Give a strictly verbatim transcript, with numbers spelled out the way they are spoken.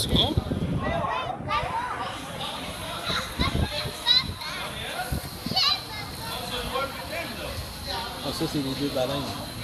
C'est grand? Ah, ça, c'est les deux baleines.